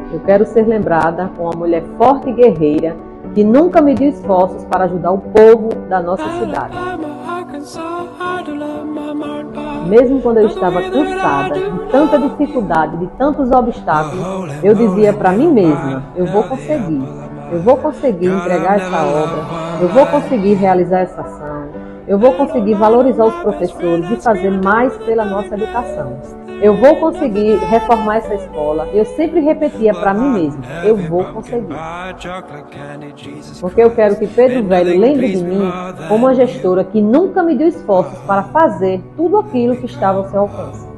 Eu quero ser lembrada como uma mulher forte e guerreira que nunca mediu esforços para ajudar o povo da nossa cidade. Mesmo quando eu estava cansada de tanta dificuldade, de tantos obstáculos, eu dizia para mim mesma, eu vou conseguir entregar essa obra, eu vou conseguir realizar essa ação, eu vou conseguir valorizar os professores e fazer mais pela nossa educação. Eu vou conseguir reformar essa escola. Eu sempre repetia para mim mesma, eu vou conseguir. Porque eu quero que Pedro Velho lembre de mim como uma gestora que nunca mediu esforços para fazer tudo aquilo que estava ao seu alcance.